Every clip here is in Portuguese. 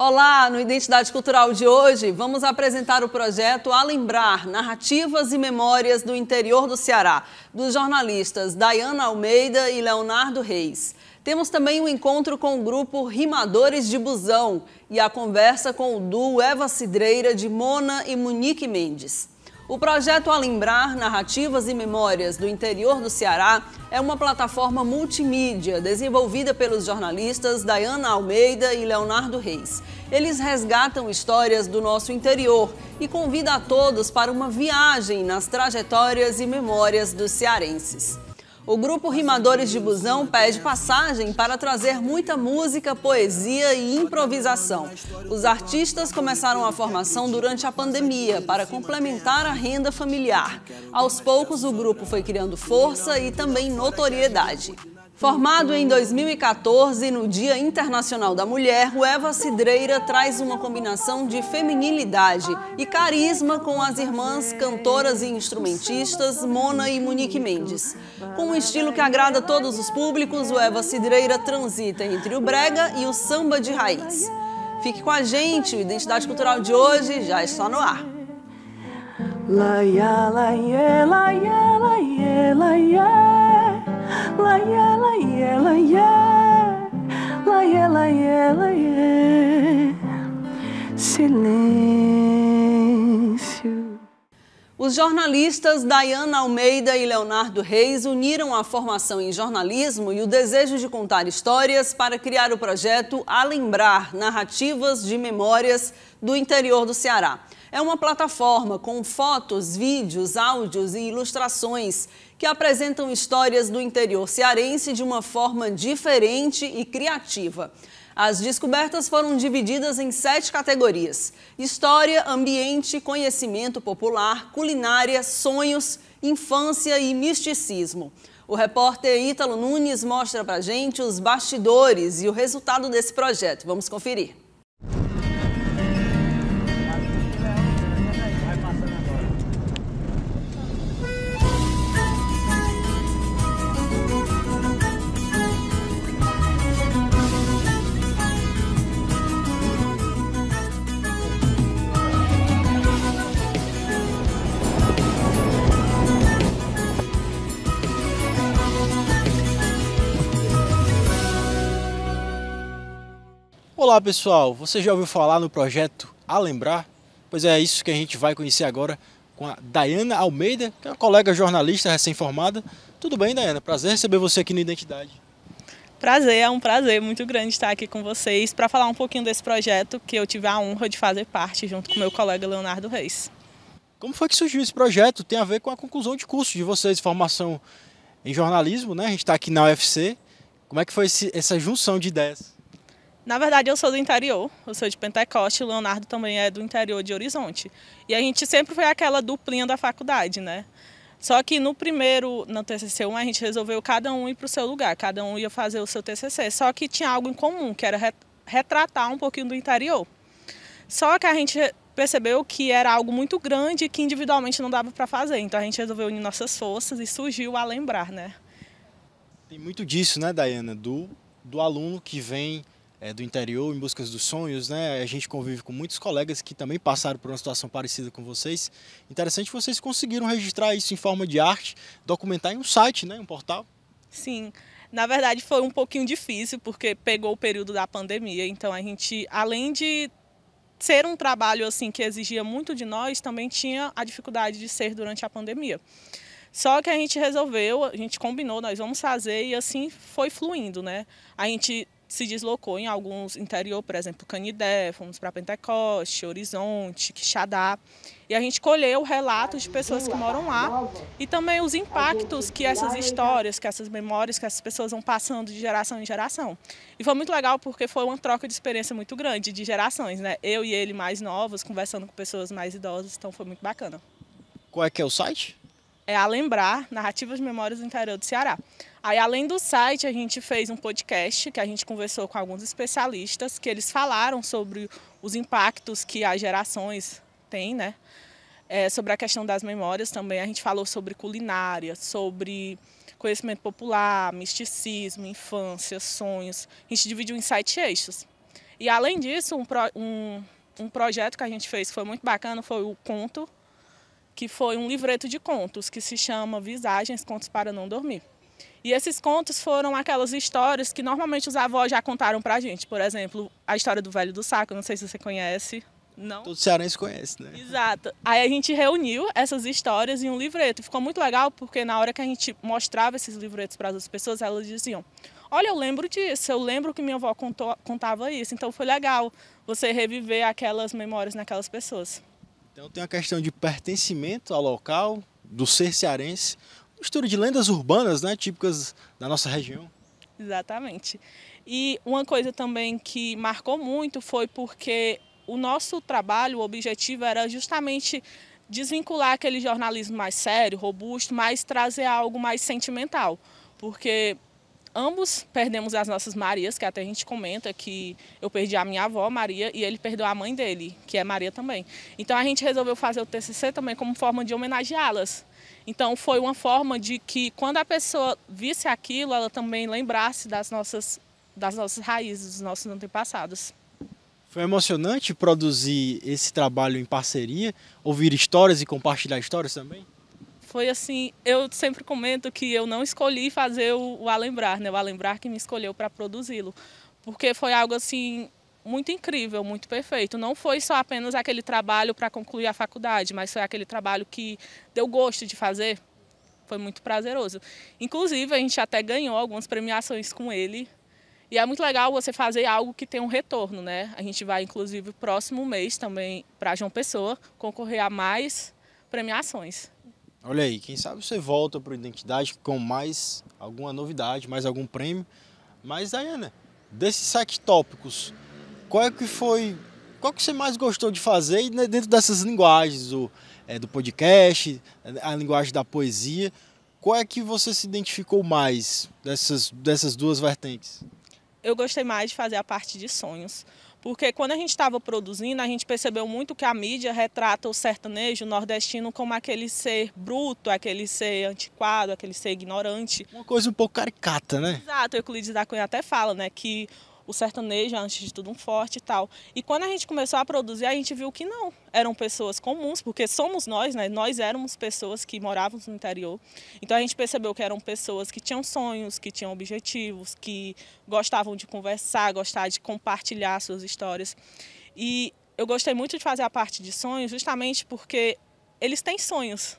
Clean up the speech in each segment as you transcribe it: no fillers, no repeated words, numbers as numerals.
Olá, no Identidade Cultural de hoje, vamos apresentar o projeto A Lembrar, Narrativas e Memórias do Interior do Ceará, dos jornalistas Dayana Almeida e Leonardo Reis. Temos também um encontro com o grupo Rimadores de Busão e a conversa com o duo Eva Cidreira de Mona e Monique Mendes. O projeto A Lembrar, Narrativas e Memórias do Interior do Ceará é uma plataforma multimídia desenvolvida pelos jornalistas Dayana Almeida e Leonardo Reis. Eles resgatam histórias do nosso interior e convidam a todos para uma viagem nas trajetórias e memórias dos cearenses. O grupo Rimadores de Busão pede passagem para trazer muita música, poesia e improvisação. Os artistas começaram a formação durante a pandemia para complementar a renda familiar. Aos poucos, o grupo foi criando força e também notoriedade. Formado em 2014, no Dia Internacional da Mulher, o Eva Cidreira traz uma combinação de feminilidade e carisma com as irmãs cantoras e instrumentistas Mona e Monique Mendes. Com um estilo que agrada a todos os públicos, o Eva Cidreira transita entre o brega e o samba de raiz. Fique com a gente, o Identidade Cultural de hoje já está no ar. Silêncio. Os jornalistas Dayana Almeida e Leonardo Reis uniram a formação em jornalismo e o desejo de contar histórias para criar o projeto A Lembrar, Narrativas de Memórias do Interior do Ceará. É uma plataforma com fotos, vídeos, áudios e ilustrações que apresentam histórias do interior cearense de uma forma diferente e criativa. As descobertas foram divididas em 7 categorias: história, ambiente, conhecimento popular, culinária, sonhos, infância e misticismo. O repórter Ítalo Nunes mostra pra gente os bastidores e o resultado desse projeto. Vamos conferir. Olá pessoal, você já ouviu falar no projeto A Lembrar? Pois é isso que a gente vai conhecer agora com a Dayana Almeida, que é uma colega jornalista recém-formada. Tudo bem, Dayana? Prazer receber você aqui no Identidade. Prazer, é um prazer muito grande estar aqui com vocês para falar um pouquinho desse projeto que eu tive a honra de fazer parte junto com meu colega Leonardo Reis. Como foi que surgiu esse projeto? Tem a ver com a conclusão de curso de vocês, formação em jornalismo, né? A gente está aqui na UFC. Como é que foi essa junção de ideias? Na verdade, eu sou do interior, eu sou de Pentecoste, o Leonardo também é do interior de Horizonte. E a gente sempre foi aquela duplinha da faculdade, né? Só que no TCC1, a gente resolveu cada um ir para o seu lugar, cada um ia fazer o seu TCC. Só que tinha algo em comum, que era retratar um pouquinho do interior. Só que a gente percebeu que era algo muito grande e que individualmente não dava para fazer. Então a gente resolveu unir nossas forças e surgiu A Lembrar, né? Tem muito disso, né, Dayana? Do aluno que vem do interior em busca dos sonhos, né? A gente convive com muitos colegas que também passaram por uma situação parecida com vocês. Interessante que vocês conseguiram registrar isso em forma de arte, documentar em um site, né? Um portal. Sim, na verdade foi um pouquinho difícil porque pegou o período da pandemia, então a gente, além de ser um trabalho assim que exigia muito de nós, também tinha a dificuldade de ser durante a pandemia. Só que a gente resolveu, a gente combinou, nós vamos fazer e assim foi fluindo, né? A gente se deslocou em alguns interior, por exemplo, Canidé, fomos para Pentecoste, Horizonte, Quixadá, e a gente colheu relatos de pessoas que moram lá e também os impactos que essas histórias, que essas memórias, que essas pessoas vão passando de geração em geração. E foi muito legal porque foi uma troca de experiência muito grande, de gerações, né? Eu e ele mais novos, conversando com pessoas mais idosas, então foi muito bacana. Qual é que é o site? É A Lembrar, Narrativas de Memórias do Interior do Ceará. Aí, além do site, a gente fez um podcast que a gente conversou com alguns especialistas, que eles falaram sobre os impactos que as gerações têm, né? Sobre a questão das memórias também. A gente falou sobre culinária, sobre conhecimento popular, misticismo, infância, sonhos. A gente dividiu em 7 eixos. E além disso, um projeto que a gente fez que foi muito bacana foi o Conto, que foi um livreto de contos que se chama Visagens, Contos para Não Dormir. E esses contos foram aquelas histórias que normalmente os avós já contaram pra gente. Por exemplo, a história do Velho do Saco, não sei se você conhece. Não? Todo cearense conhece, né? Exato. Aí a gente reuniu essas histórias em um livreto. Ficou muito legal porque na hora que a gente mostrava esses livretos para as pessoas, elas diziam: olha, eu lembro disso, eu lembro que minha avó contava isso. Então foi legal você reviver aquelas memórias naquelas pessoas. Então tem uma questão de pertencimento ao local, do ser cearense, mistura de lendas urbanas, né, típicas da nossa região. Exatamente. E uma coisa também que marcou muito foi porque o nosso trabalho, o objetivo era justamente desvincular aquele jornalismo mais sério, robusto, mas trazer algo mais sentimental. Porque ambos perdemos as nossas Marias, que até a gente comenta que eu perdi a minha avó, Maria, e ele perdeu a mãe dele, que é Maria também. Então a gente resolveu fazer o TCC também como forma de homenageá-las. Então foi uma forma de que quando a pessoa visse aquilo, ela também lembrasse das nossas raízes, dos nossos antepassados. Foi emocionante produzir esse trabalho em parceria, ouvir histórias e compartilhar histórias também? Foi assim, eu sempre comento que eu não escolhi fazer o Alembrar, né? O Alembrar que me escolheu para produzi-lo, porque foi algo assim muito incrível, muito perfeito. Não foi só apenas aquele trabalho para concluir a faculdade, mas foi aquele trabalho que deu gosto de fazer. Foi muito prazeroso. Inclusive, a gente até ganhou algumas premiações com ele. E é muito legal você fazer algo que tem um retorno, né? A gente vai, inclusive, próximo mês também para João Pessoa concorrer a mais premiações. Olha aí, quem sabe você volta para o Identidade com mais alguma novidade, mais algum prêmio. Mas, Daiana, desses 7 tópicos, qual que você mais gostou de fazer e dentro dessas linguagens do podcast, a linguagem da poesia, qual é que você se identificou mais dessas duas vertentes? Eu gostei mais de fazer a parte de sonhos, porque quando a gente estava produzindo, a gente percebeu muito que a mídia retrata o sertanejo nordestino como aquele ser bruto, aquele ser antiquado, aquele ser ignorante. Uma coisa um pouco caricata, né? Exato, Euclides da Cunha até fala, né, que o sertanejo é, antes de tudo, um forte e tal. E quando a gente começou a produzir, a gente viu que não, eram pessoas comuns, porque somos nós, né? Nós éramos pessoas que morávamos no interior. Então a gente percebeu que eram pessoas que tinham sonhos, que tinham objetivos, que gostavam de conversar, gostavam de compartilhar suas histórias. E eu gostei muito de fazer a parte de sonhos, justamente porque eles têm sonhos.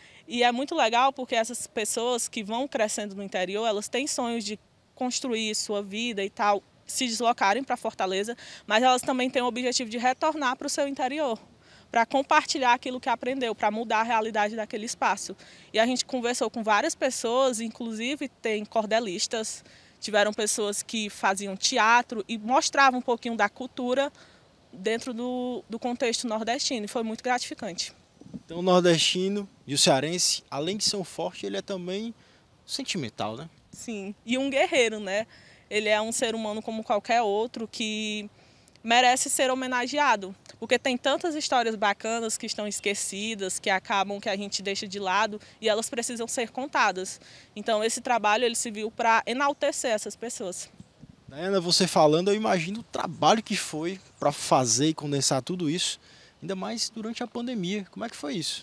E é muito legal porque essas pessoas que vão crescendo no interior, elas têm sonhos de construir sua vida e tal, se deslocarem para Fortaleza, mas elas também têm o objetivo de retornar para o seu interior, para compartilhar aquilo que aprendeu, para mudar a realidade daquele espaço. E a gente conversou com várias pessoas, inclusive tem cordelistas, tiveram pessoas que faziam teatro e mostravam um pouquinho da cultura dentro do contexto nordestino, e foi muito gratificante. Então o nordestino e o cearense, além de ser um forte, ele é também sentimental, né? Sim, e um guerreiro, né? Ele é um ser humano como qualquer outro que merece ser homenageado, porque tem tantas histórias bacanas que estão esquecidas, que acabam que a gente deixa de lado e elas precisam ser contadas. Então esse trabalho ele se viu para enaltecer essas pessoas. Daiana, você falando, eu imagino o trabalho que foi para fazer e condensar tudo isso, ainda mais durante a pandemia. Como é que foi isso?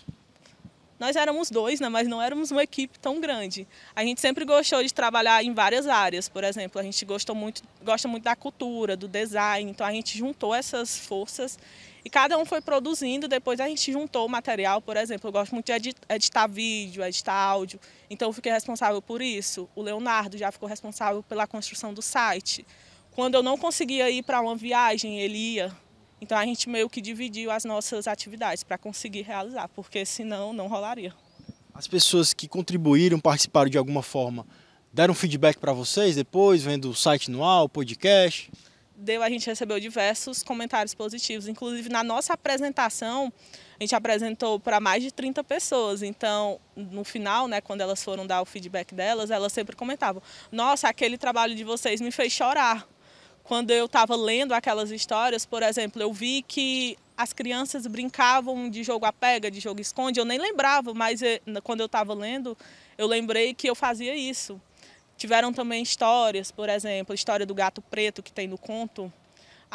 Nós éramos 2, né, mas não éramos uma equipe tão grande. A gente sempre gostou de trabalhar em várias áreas. Por exemplo, a gente gosta muito da cultura, do design. Então a gente juntou essas forças e cada um foi produzindo. Depois a gente juntou o material. Por exemplo, eu gosto muito de editar vídeo, editar áudio. Então eu fiquei responsável por isso. O Leonardo já ficou responsável pela construção do site. Quando eu não conseguia ir para uma viagem, ele ia. Então a gente meio que dividiu as nossas atividades para conseguir realizar, porque senão não rolaria. As pessoas que contribuíram, participaram de alguma forma, deram feedback para vocês depois, vendo o site no ar, o podcast? A gente recebeu diversos comentários positivos, inclusive na nossa apresentação, a gente apresentou para mais de 30 pessoas, então no final, né, quando elas foram dar o feedback delas, elas sempre comentavam: nossa, aquele trabalho de vocês me fez chorar. Quando eu estava lendo aquelas histórias, por exemplo, eu vi que as crianças brincavam de jogo-a-pega, de jogo-esconde. Eu nem lembrava, mas quando eu estava lendo, eu lembrei que eu fazia isso. Tiveram também histórias, por exemplo, a história do gato preto que tem no conto.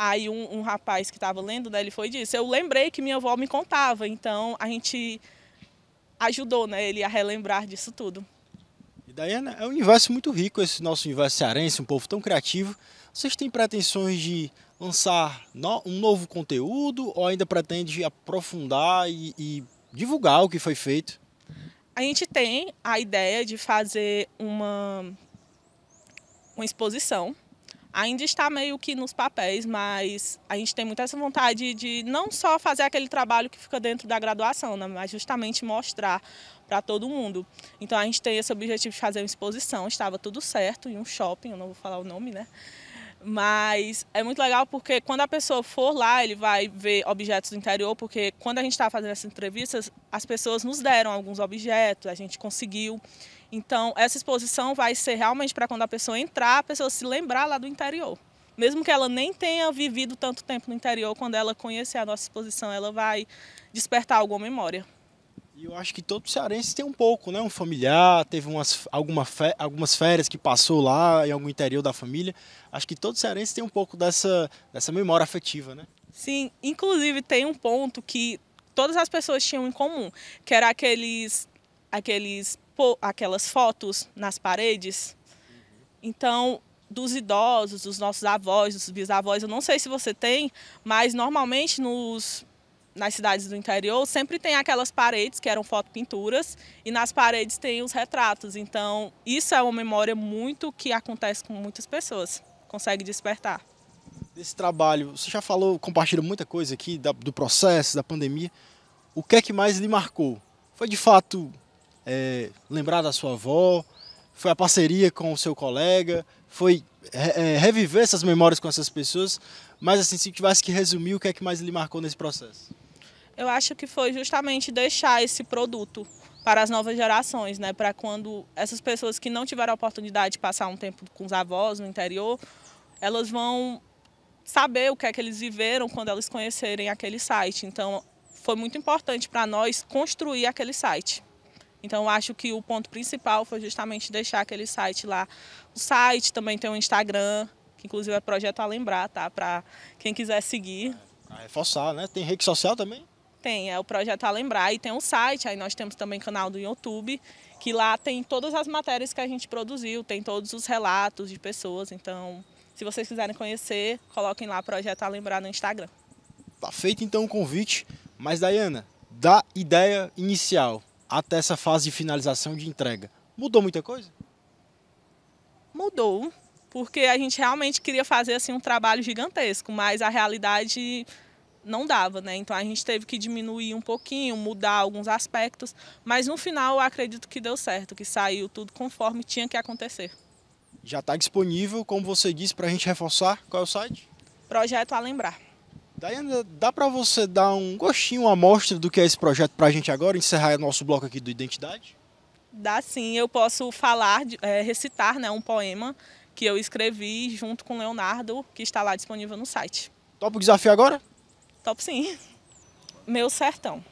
Aí um rapaz que estava lendo, né, ele foi e disse, eu lembrei que minha avó me contava, então a gente ajudou, né, ele a relembrar disso tudo. E Daiana, é um universo muito rico esse nosso universo cearense, um povo tão criativo. Vocês têm pretensões de lançar um novo conteúdo ou ainda pretende aprofundar e divulgar o que foi feito? A gente tem a ideia de fazer uma exposição. Ainda está meio que nos papéis, mas a gente tem muita essa vontade de não só fazer aquele trabalho que fica dentro da graduação, né, mas justamente mostrar para todo mundo. Então a gente tem esse objetivo de fazer uma exposição, estava tudo certo em um shopping, eu não vou falar o nome, né? Mas é muito legal porque quando a pessoa for lá, ele vai ver objetos do interior, porque quando a gente estava fazendo essas entrevistas, as pessoas nos deram alguns objetos, a gente conseguiu. Então, essa exposição vai ser realmente para quando a pessoa entrar, a pessoa se lembrar lá do interior. Mesmo que ela nem tenha vivido tanto tempo no interior, quando ela conhecer a nossa exposição, ela vai despertar alguma memória. E eu acho que todo cearense tem um pouco, né? Um familiar, teve algumas férias que passou lá em algum interior da família. Acho que todo cearense tem um pouco dessa memória afetiva, né? Sim, inclusive tem um ponto que todas as pessoas tinham em comum, que era aquelas fotos nas paredes. Então, dos idosos, dos nossos avós, dos bisavós, eu não sei se você tem, mas normalmente nas cidades do interior sempre tem aquelas paredes que eram fotopinturas e nas paredes tem os retratos. Então, isso é uma memória muito que acontece com muitas pessoas, consegue despertar. Desse trabalho, você já falou, compartilhou muita coisa aqui do processo, da pandemia. O que é que mais lhe marcou? Foi de fato lembrar da sua avó? Foi a parceria com o seu colega? Foi reviver essas memórias com essas pessoas? Mas assim, se tivesse que resumir, o que é que mais lhe marcou nesse processo? Eu acho que foi justamente deixar esse produto para as novas gerações, né? Para quando essas pessoas que não tiveram a oportunidade de passar um tempo com os avós no interior, elas vão saber o que é que eles viveram quando elas conhecerem aquele site. Então, foi muito importante para nós construir aquele site. Então, eu acho que o ponto principal foi justamente deixar aquele site lá. O site também tem um Instagram, que inclusive é Projeto A Lembrar, tá? Para quem quiser seguir. Para reforçar, né? Tem rede social também? Tem, é o Projeto A Lembrar e tem um site, aí nós temos também canal do YouTube, que lá tem todas as matérias que a gente produziu, tem todos os relatos de pessoas, então se vocês quiserem conhecer, coloquem lá Projeto A Lembrar no Instagram. Tá feito então o convite, mas Daiana, da ideia inicial até essa fase de finalização de entrega, mudou muita coisa? Mudou, porque a gente realmente queria fazer assim um trabalho gigantesco, mas a realidade não dava, né? Então a gente teve que diminuir um pouquinho, mudar alguns aspectos, mas no final eu acredito que deu certo, que saiu tudo conforme tinha que acontecer. Já está disponível, como você disse, para a gente reforçar. Qual é o site? Projeto A Lembrar. Daiana, dá para você dar um gostinho, uma amostra do que é esse projeto para a gente agora, encerrar nosso bloco aqui do Identidade? Dá sim, eu posso falar, recitar, né, um poema que eu escrevi junto com o Leonardo, que está lá disponível no site. Topa o desafio agora? Top sim. Meu sertão.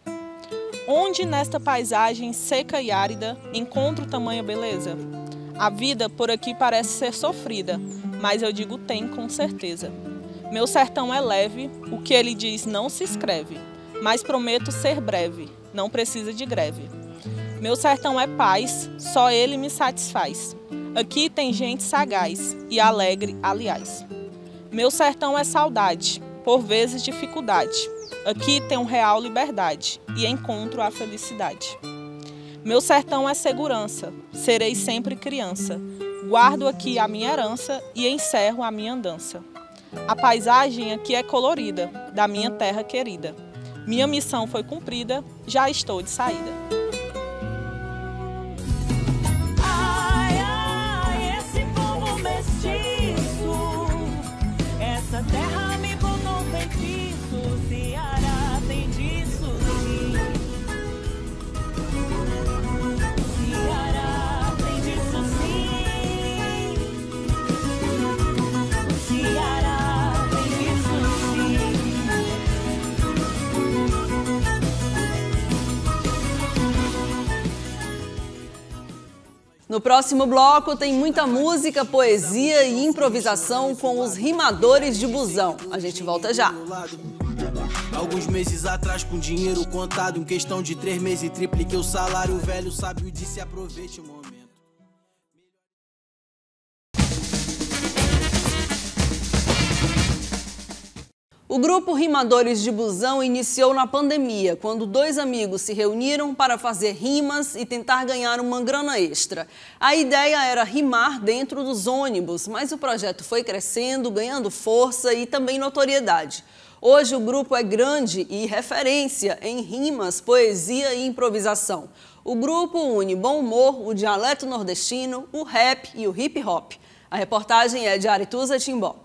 Onde nesta paisagem seca e árida encontro tamanha beleza? A vida por aqui parece ser sofrida, mas eu digo tem com certeza. Meu sertão é leve, o que ele diz não se escreve, mas prometo ser breve, não precisa de greve. Meu sertão é paz, só ele me satisfaz. Aqui tem gente sagaz e alegre, aliás. Meu sertão é saudade, por vezes dificuldade. Aqui tem real liberdade e encontro a felicidade. Meu sertão é segurança, serei sempre criança. Guardo aqui a minha herança e encerro a minha andança. A paisagem aqui é colorida, da minha terra querida. Minha missão foi cumprida, já estou de saída. Ai, ai, esse povo mestiço, essa terra me botou feitiço, Ceará tem disso sim. Ceará tem disso sim. Ceará tem disso sim. No próximo bloco tem muita música, poesia e improvisação com os rimadores de busão. A gente volta já. Alguns meses atrás, com dinheiro contado, em questão de 3 meses, tripliquei o salário. O velho sábio disse: aproveite o momento. O grupo Rimadores de Busão iniciou na pandemia, quando 2 amigos se reuniram para fazer rimas e tentar ganhar uma grana extra. A ideia era rimar dentro dos ônibus, mas o projeto foi crescendo, ganhando força e também notoriedade. Hoje o grupo é grande e referência em rimas, poesia e improvisação. O grupo une bom humor, o dialeto nordestino, o rap e o hip hop. A reportagem é de Arituza Timbó.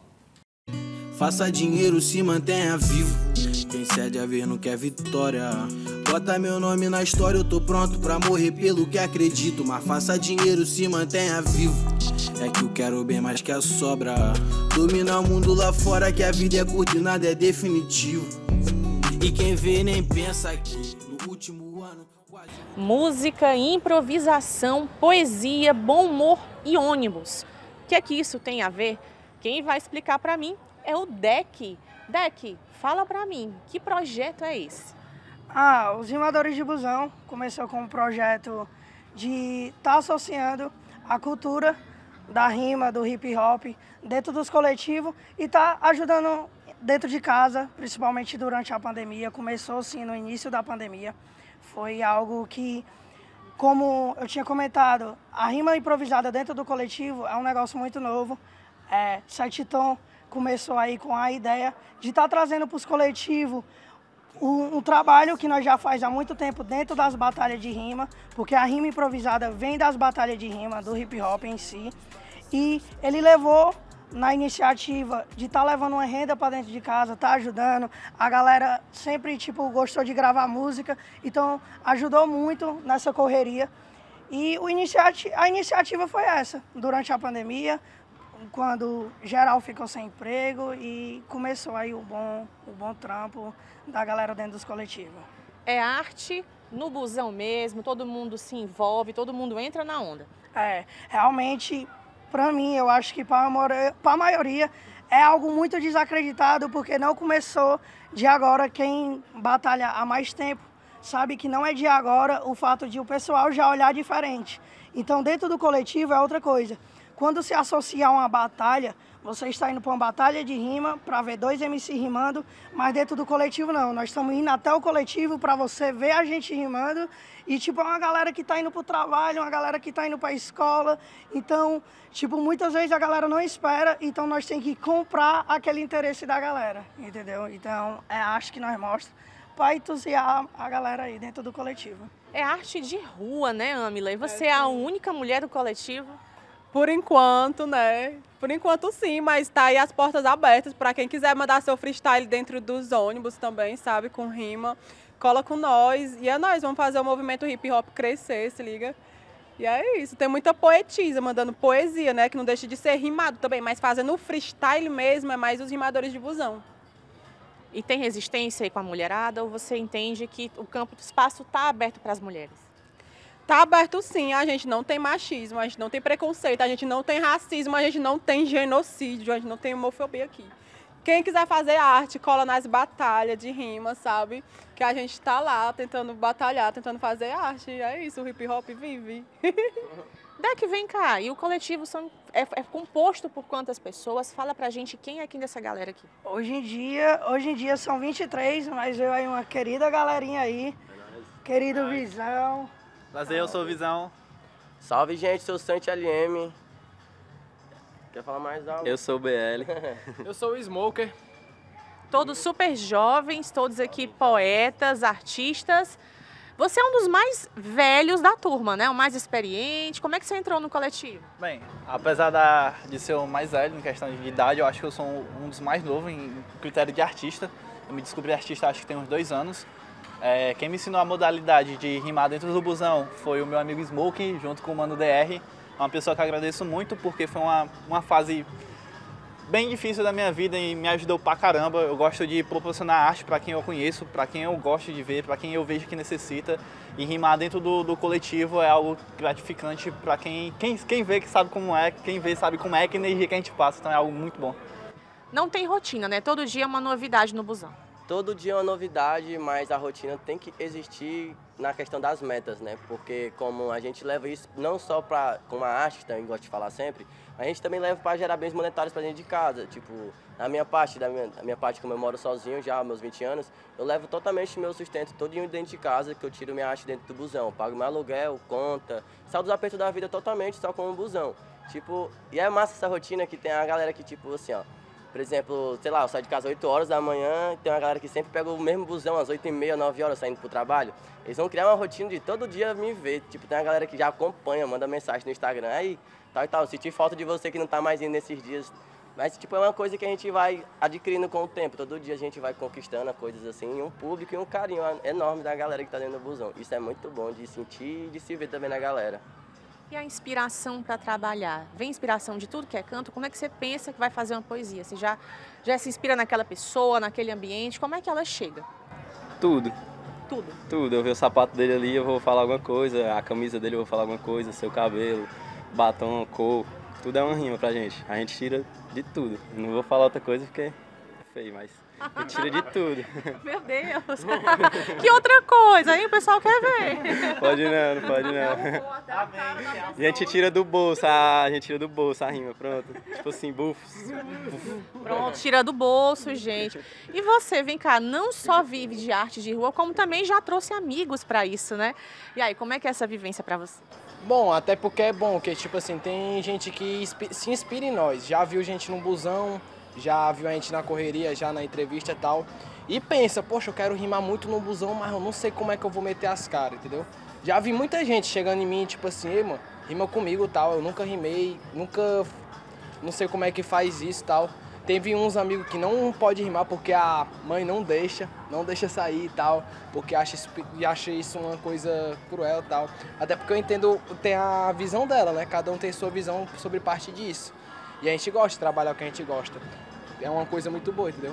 Faça dinheiro, se mantenha vivo. Quem cede a ver não quer vitória. Bota meu nome na história, eu tô pronto pra morrer pelo que acredito. Mas faça dinheiro, se mantenha vivo. É que eu quero bem mais que a sobra. Dominar o mundo lá fora, que a vida é curta e nada é definitivo. E quem vê nem pensa que no último ano... Música, improvisação, poesia, bom humor e ônibus. O que é que isso tem a ver? Quem vai explicar pra mim é o Deck. Deck, fala pra mim, que projeto é esse? Os Rimadores de Busão começou com um projeto de estar associando a cultura da rima, do hip hop, dentro dos coletivos e tá ajudando dentro de casa, principalmente durante a pandemia. Começou sim no início da pandemia. Foi algo que, como eu tinha comentado, a rima improvisada dentro do coletivo é um negócio muito novo. Sete Tom começou aí com a ideia de estar trazendo para os coletivos um trabalho que nós já faz há muito tempo dentro das batalhas de rima, porque a rima improvisada vem das batalhas de rima, do hip hop em si, e ele levou na iniciativa de estar levando uma renda para dentro de casa, tá ajudando, a galera sempre gostou de gravar música, então ajudou muito nessa correria, e a iniciativa foi essa, durante a pandemia, quando geral ficou sem emprego e começou aí o bom trampo da galera dentro dos coletivos. É arte no busão mesmo, todo mundo se envolve, todo mundo entra na onda. Realmente, para mim, eu acho que para a maioria é algo muito desacreditado, porque não começou de agora. Quem batalha há mais tempo sabe que não é de agora o fato de o pessoal já olhar diferente. Então, dentro do coletivo é outra coisa. Quando se associa a uma batalha, você está indo para uma batalha de rima para ver 2 MC rimando, mas dentro do coletivo não. Nós estamos indo até o coletivo para você ver a gente rimando e é uma galera que está indo para o trabalho, uma galera que está indo para a escola. Então, muitas vezes a galera não espera, então nós temos que comprar aquele interesse da galera, entendeu? Então, é a arte que nós mostramos para entusiasmar a galera aí dentro do coletivo. É arte de rua, né, Amila? E você é a única mulher do coletivo? Por enquanto, né? Por enquanto sim, mas tá aí as portas abertas para quem quiser mandar seu freestyle dentro dos ônibus também, sabe? Com rima, cola com nós. E é nós, vamos fazer o movimento hip hop crescer, se liga? E é isso, tem muita poetisa mandando poesia, né? Que não deixa de ser rimado também, mas fazendo o freestyle mesmo, é mais os rimadores de busão. E tem resistência aí com a mulherada ou você entende que o campo do espaço tá aberto para as mulheres? Tá aberto sim, a gente não tem machismo, a gente não tem preconceito, a gente não tem racismo, a gente não tem genocídio, a gente não tem homofobia aqui. Quem quiser fazer arte, cola nas batalhas de rima, sabe? Que a gente tá lá tentando batalhar, tentando fazer arte, é isso, o hip hop vive. Deck, vem cá, e o coletivo é composto por quantas pessoas? Fala pra gente quem é quem dessa galera aqui. Hoje em dia são 23, mas eu aí uma querida galerinha aí, querido Visão. Prazer, eu sou o Visão. Salve, gente, sou o Santi LM. Quer falar mais algo? Eu sou o BL. Eu sou o Smoker. Todos super jovens, todos aqui poetas, artistas. Você é um dos mais velhos da turma, né? O mais experiente. Como é que você entrou no coletivo? Bem, apesar de ser o mais velho em questão de idade, eu acho que eu sou um dos mais novos em critério de artista. Eu me descobri artista acho que tem uns 2 anos. Quem me ensinou a modalidade de rimar dentro do busão foi o meu amigo Smoke, junto com o Mano DR. Uma pessoa que eu agradeço muito, porque foi uma fase bem difícil da minha vida e me ajudou pra caramba. Eu gosto de proporcionar arte para quem eu conheço, para quem eu gosto de ver, para quem eu vejo que necessita. E rimar dentro do coletivo é algo gratificante para quem vê que sabe como é, quem vê sabe como é, que energia que a gente passa, então é algo muito bom. Não tem rotina, né? Todo dia é uma novidade no busão. Todo dia é uma novidade, mas a rotina tem que existir na questão das metas, né? Porque como a gente leva isso não só para com a arte, que também gosto de falar sempre, a gente também leva para gerar bens monetários para dentro de casa. Tipo, na minha parte, como eu moro sozinho já há meus 20 anos, eu levo totalmente meu sustento todinho dentro de casa, que eu tiro minha arte dentro do busão. Pago meu aluguel, conta, saio dos apertos da vida totalmente só com o busão. Tipo, e é massa essa rotina que tem a galera que, tipo, assim, ó, por exemplo, sei lá, eu saio de casa às 8 horas da manhã, tem uma galera que sempre pega o mesmo busão às 8h30, 9 horas saindo pro trabalho. Eles vão criar uma rotina de todo dia me ver. Tipo, tem uma galera que já acompanha, manda mensagem no Instagram. Aí, tal e tal, senti falta de você que não tá mais indo nesses dias. Mas, tipo, é uma coisa que a gente vai adquirindo com o tempo. Todo dia a gente vai conquistando coisas assim, um público e um carinho enorme da galera que tá dentro do busão. Isso é muito bom de sentir e de se ver também na galera. E a inspiração para trabalhar? Vem inspiração de tudo que é canto? Como é que você pensa que vai fazer uma poesia? Você já se inspira naquela pessoa, naquele ambiente? Como é que ela chega? Tudo. Tudo? Tudo. Eu ver o sapato dele ali, eu vou falar alguma coisa. A camisa dele, eu vou falar alguma coisa. Seu cabelo, batom, cor. Tudo é uma rima pra gente. A gente tira de tudo. Não vou falar outra coisa porque é feio, mas a gente tira de tudo. Meu Deus! Que outra coisa, hein? O pessoal quer ver. Pode não pode não. A gente tira do bolso, a rima, pronto. Tipo assim, bufos. Pronto, tira do bolso, gente. E você, vem cá, não só vive de arte de rua, como também já trouxe amigos pra isso, né? E aí, como é que é essa vivência pra você? Bom, até porque é bom, que tipo assim, tem gente que se inspira em nós. Já viu gente no busão, já viu a gente na correria, já na entrevista e tal. E pensa, poxa, eu quero rimar muito no busão, mas eu não sei como é que eu vou meter as caras, entendeu? Já vi muita gente chegando em mim, tipo assim, ei, mano, rima comigo e tal. Eu nunca rimei, não sei como é que faz isso e tal. Teve uns amigos que não pode rimar porque a mãe não deixa sair e tal, porque acha isso uma coisa cruel e tal. Até porque eu entendo, tem a visão dela, né? Cada um tem sua visão sobre parte disso. E a gente gosta de trabalhar o que a gente gosta. É uma coisa muito boa, entendeu?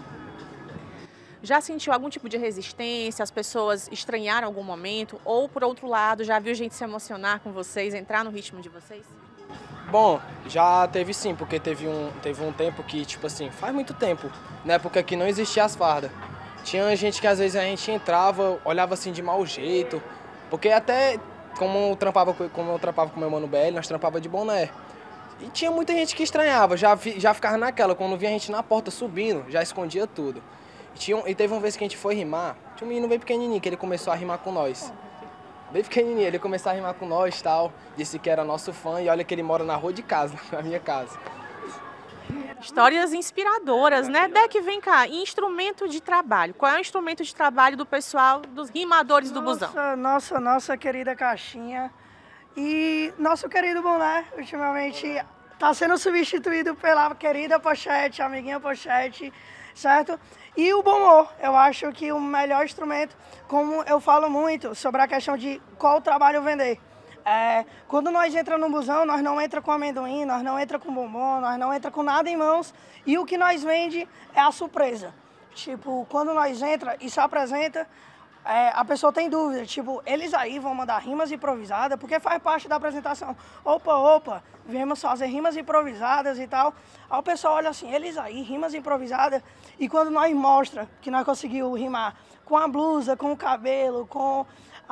Já sentiu algum tipo de resistência? As pessoas estranharam algum momento? Ou, por outro lado, já viu gente se emocionar com vocês, entrar no ritmo de vocês? Bom, já teve sim, porque teve um tempo que, tipo assim, faz muito tempo, na época que não existia as fardas. Tinha gente que às vezes a gente entrava, olhava assim de mau jeito, porque até como eu trampava com meu mano BL, nós trampava de boné. E tinha muita gente que estranhava, já ficava naquela, quando via a gente na porta subindo, já escondia tudo. E teve uma vez que a gente foi rimar, tinha um menino bem pequenininho que ele começou a rimar com nós. Bem pequenininho, ele começou a rimar com nós e tal, disse que era nosso fã e olha que ele mora na rua de casa, na minha casa. Histórias inspiradoras, né? Deck, vem cá, e instrumento de trabalho? Qual é o instrumento de trabalho do pessoal, dos rimadores do busão? Nossa querida caixinha e nosso querido boné, ultimamente está sendo substituído pela querida pochete, amiguinha pochete, certo? E o bom humor, eu acho que o melhor instrumento, como eu falo muito sobre a questão de qual trabalho vender. Quando nós entramos no busão, nós não entramos com amendoim, nós não entramos com bombom, nós não entramos com nada em mãos. E o que nós vende é a surpresa. Tipo, quando nós entramos e se apresenta, a pessoa tem dúvida. Tipo, eles aí vão mandar rimas improvisadas, porque faz parte da apresentação. Opa, viemos fazer rimas improvisadas e tal. Aí o pessoal olha assim, eles aí, rimas improvisadas. E quando nós mostra que nós conseguimos rimar com a blusa, com o cabelo, com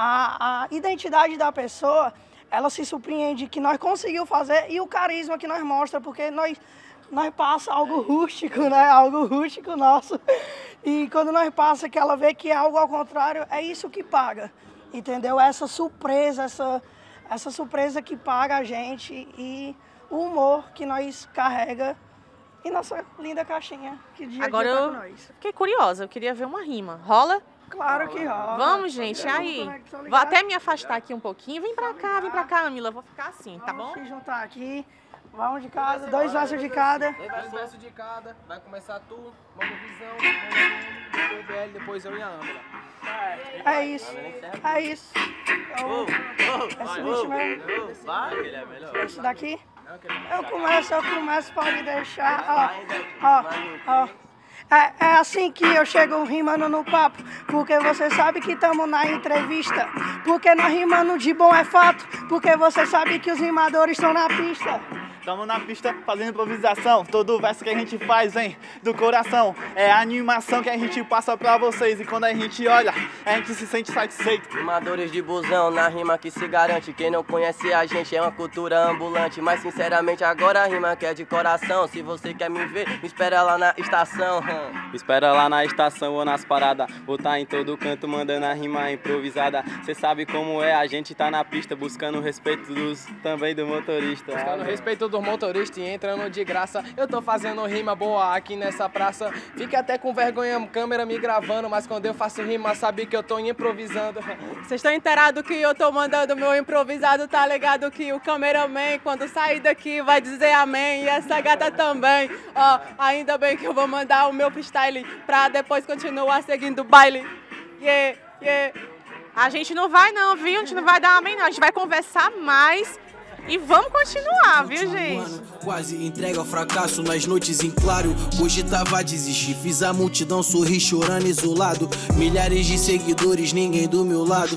a identidade da pessoa, ela se surpreende que nós conseguimos fazer e o carisma que nós mostra, porque nós passa algo rústico, né? Algo rústico nosso. E quando nós passa que ela vê que é algo ao contrário, é isso que paga, entendeu? Essa surpresa, essa surpresa que paga a gente e o humor que nós carrega e nossa linda caixinha que dia Agora a dia eu tá com nós. Fiquei curiosa, eu queria ver uma rima. Rola? Claro que rola. Vamos, gente, aí. Vou até me afastar aqui um pouquinho. Vem pra cá, Amila. Vou ficar assim, tá bom? Vamos se juntar aqui. Vamos de cada, 2 versos de cada. 2 versos de cada. Vai começar tu, mano Visão, depois BL, depois eu e a Amila. É isso. É isso. Esse bicho mesmo. Vai, ele é melhor. Esse daqui. Eu começo, pode deixar. Ó. É assim que eu chego rimando no papo, porque você sabe que estamos na entrevista. Porque nós rimando de bom é fato, porque você sabe que os rimadores estão na pista. Estamos na pista fazendo improvisação, todo verso que a gente faz vem do coração. É a animação que a gente passa pra vocês e quando a gente olha, a gente se sente satisfeito. Rimadores de busão, na rima que se garante. Quem não conhece a gente é uma cultura ambulante. Mas sinceramente agora a rima que é de coração. Se você quer me ver, me espera lá na estação. Me espera lá na estação ou nas paradas. Vou tá em todo canto mandando a rima improvisada. Cê sabe como é, a gente tá na pista buscando o respeito também do motorista. Buscando o respeito do motorista e entrando de graça. Eu tô fazendo rima boa aqui nessa praça. Fica até com vergonha, câmera me gravando, mas quando eu faço rima, sabe que eu tô improvisando. Vocês estão inteirados que eu tô mandando meu improvisado, tá ligado que o cameraman, quando sair daqui, vai dizer amém. E essa gata também. Ó, ainda bem que eu vou mandar o meu freestyle pra depois continuar seguindo o baile. Yeah, yeah. A gente não vai não, viu? A gente não vai dar amém não. A gente vai conversar mais. E vamos continuar, viu, gente? Quase entrega ao fracasso nas noites em claro. Hoje tava a desistir, fiz a multidão sorrir chorando isolado. Milhares de seguidores, ninguém do meu lado.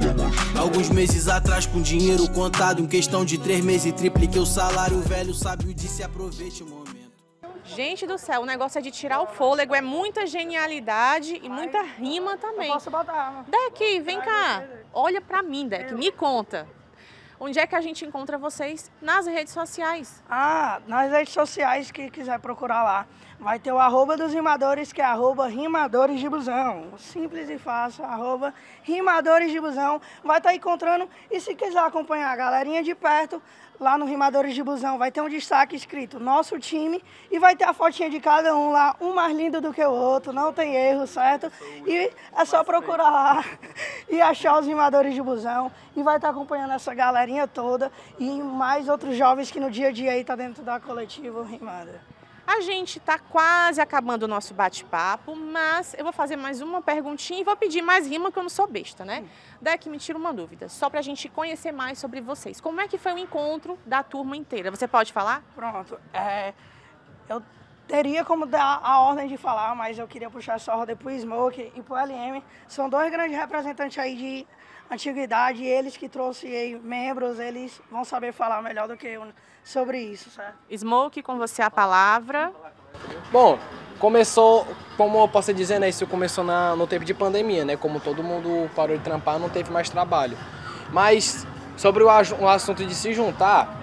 Alguns meses atrás com dinheiro contado, em questão de 3 meses tripliquei o salário. O velho sábio disse aproveite o momento. Gente do céu, o negócio é de tirar o fôlego, é muita genialidade e muita rima também. Eu posso botar. Deck, vem cá. Olha pra mim, Deck, me conta. Onde é que a gente encontra vocês? Nas redes sociais. Nas redes sociais, que quiser procurar lá. Vai ter o @ dos rimadores, que é @rimadores de busão. Simples e fácil, @rimadores de busão. Vai estar encontrando. E se quiser acompanhar a galerinha de perto, lá no Rimadores de Busão vai ter um destaque escrito nosso time e vai ter a fotinha de cada um lá, um mais lindo do que o outro, não tem erro, certo? E é só procurar lá e achar os Rimadores de Busão e vai estar acompanhando essa galerinha toda e mais outros jovens que no dia a dia aí tá dentro da coletiva Rimada. A gente está quase acabando o nosso bate-papo, mas eu vou fazer mais uma perguntinha e vou pedir mais rima, que eu não sou besta, né? Deck, me tira uma dúvida, só para a gente conhecer mais sobre vocês. Como é que foi o encontro da turma inteira? Você pode falar? Pronto. Eu teria como dar a ordem de falar, mas eu queria puxar essa ordem pro Smoke e pro LM. São 2 grandes representantes aí de antiguidade, eles que trouxeram membros, eles vão saber falar melhor do que eu sobre isso, certo? Smoke, com você a palavra. Bom, começou, como eu posso dizer, né, isso começou no tempo de pandemia, né, como todo mundo parou de trampar, não teve mais trabalho. Mas sobre o assunto de se juntar,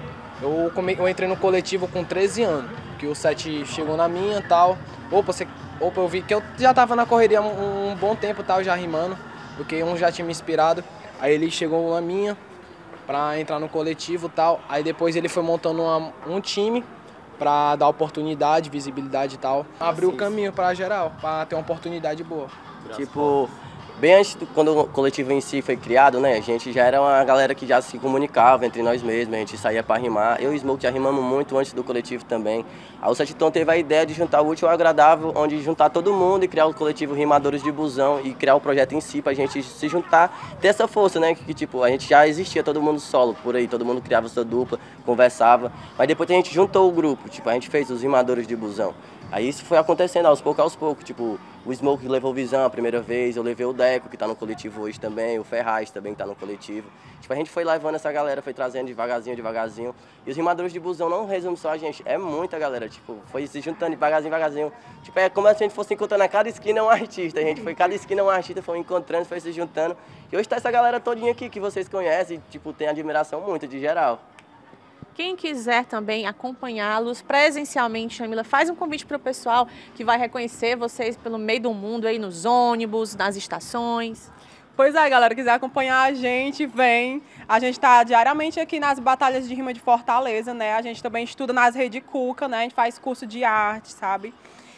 eu entrei no coletivo com 13 anos, que o 7 chegou na minha e tal. Opa, eu vi que eu já estava na correria um bom tempo, tal, já rimando, porque um já tinha me inspirado. Aí ele chegou na minha para entrar no coletivo e tal. Aí depois ele foi montando um time para dar oportunidade, visibilidade e tal. Abriu o caminho para geral, para ter uma oportunidade boa. Tipo, bem antes, quando o coletivo em si foi criado, né, a gente já era uma galera que já se comunicava entre nós mesmos, a gente saía para rimar. Eu e o Smoke já rimamos muito antes do coletivo também. Aí o 7 Tom teve a ideia de juntar o útil ao agradável, onde juntar todo mundo e criar o coletivo Rimadores de Busão e criar o projeto em si pra gente se juntar, ter essa força, né, que tipo, a gente já existia todo mundo solo por aí, todo mundo criava sua dupla, conversava, mas depois a gente juntou o grupo, tipo, a gente fez os Rimadores de Busão. Aí isso foi acontecendo aos poucos, tipo, o Smoke levou Visão a primeira vez, eu levei o Deco, que tá no coletivo hoje também, o Ferraz também tá no coletivo. Tipo, a gente foi levando essa galera, foi trazendo devagarzinho. E os Rimadores de Busão não resumem só a gente, é muita galera, tipo, foi se juntando devagarzinho. Tipo, é como se a gente fosse encontrando a cada esquina um artista, a gente foi cada esquina um artista, foi encontrando, foi se juntando. E hoje tá essa galera todinha aqui que vocês conhecem, tipo, tem admiração muito de geral. Quem quiser também acompanhá-los presencialmente, Jamila, faz um convite para o pessoal que vai reconhecer vocês pelo meio do mundo, aí nos ônibus, nas estações. Pois é, galera, quiser acompanhar a gente, vem. A gente está diariamente aqui nas batalhas de rima de Fortaleza, né? A gente também estuda nas Rede Cuca, né? A gente faz curso de arte, sabe?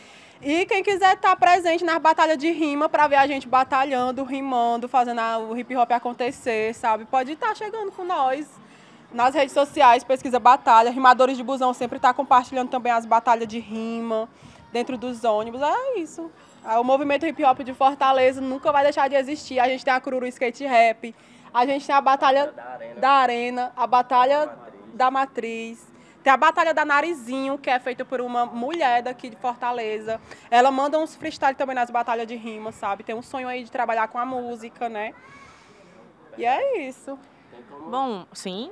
E quem quiser estar presente nas batalhas de rima para ver a gente batalhando, rimando, fazendo o hip hop acontecer, sabe? Pode estar chegando com nós. Nas redes sociais, pesquisa batalha, Rimadores de Busão sempre está compartilhando também as batalhas de rima dentro dos ônibus, é isso. O movimento hip hop de Fortaleza nunca vai deixar de existir, a gente tem a Cururu Skate Rap, a gente tem a batalha da Arena, a batalha da Matriz, Tem a Batalha da Narizinho, que é feita por uma mulher daqui de Fortaleza. Ela manda uns freestyle também nas batalhas de rima, sabe? Tem um sonho aí de trabalhar com a música, né? E é isso. Bom, sim.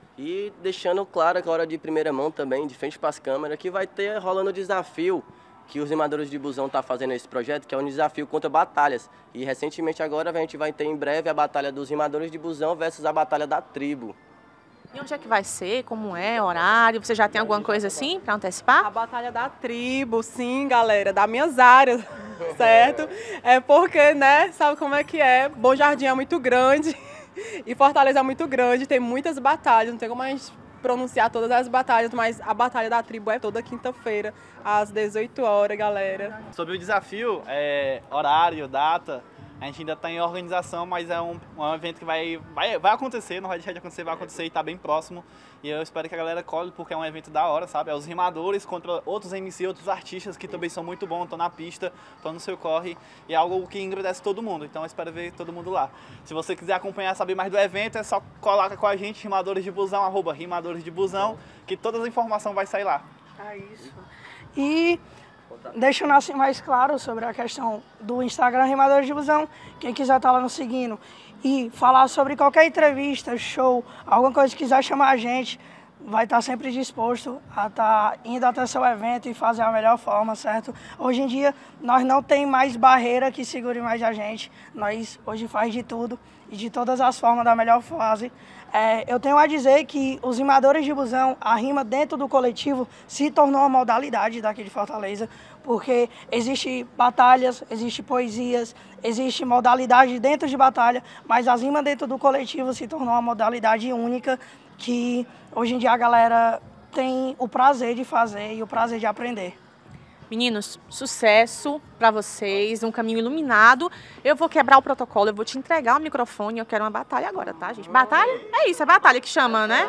E deixando claro agora de primeira mão também, de frente para as câmeras, que vai ter rolando o desafio que os rimadores de busão estão fazendo esse projeto, que é um desafio contra batalhas. E recentemente agora a gente vai ter em breve a batalha dos rimadores de busão versus a batalha da tribo. E onde é que vai ser? Como é? Horário? Você já tem alguma coisa assim para antecipar? A Batalha da Tribo, sim, galera, das minhas áreas, certo? É porque, né, sabe como é que é? Bom Jardim é muito grande e Fortaleza é muito grande, tem muitas batalhas, não tem como a gente pronunciar todas as batalhas, mas a Batalha da Tribo é toda quinta-feira, às 18 horas, galera. Sobre o desafio, horário, data, a gente ainda está em organização, mas é um evento que vai acontecer, não vai deixar de acontecer, vai acontecer e está bem próximo. E eu espero que a galera colhe, porque é um evento da hora, sabe? É os rimadores contra outros MC, outros artistas que também são muito bons, estão na pista, estão no seu corre. E é algo que engrandece todo mundo, então eu espero ver todo mundo lá. Se você quiser acompanhar, saber mais do evento, é só colar com a gente, Rimadores de Busão, @Rimadores de Busão, que toda a informação vai sair lá. É isso. E deixando assim mais claro sobre a questão do Instagram Rimadores de Busão, quem quiser estar lá nos seguindo e falar sobre qualquer entrevista, show, alguma coisa que quiser chamar a gente, vai estar sempre disposto a estar indo até seu evento e fazer a melhor forma, certo? Hoje em dia, nós não tem mais barreira que segure mais a gente, nós hoje faz de tudo e de todas as formas da melhor fase. Eu tenho a dizer que os rimadores de busão, a rima dentro do coletivo, se tornou uma modalidade daqui de Fortaleza, porque existe batalhas, existe poesias, existe modalidade dentro de batalha, mas as rimas dentro do coletivo se tornou uma modalidade única que hoje em dia a galera tem o prazer de fazer e o prazer de aprender. Meninos, sucesso para vocês, um caminho iluminado. Eu vou quebrar o protocolo, eu vou te entregar o microfone, eu quero uma batalha agora, tá, gente? Batalha? É isso, é batalha que chama, né?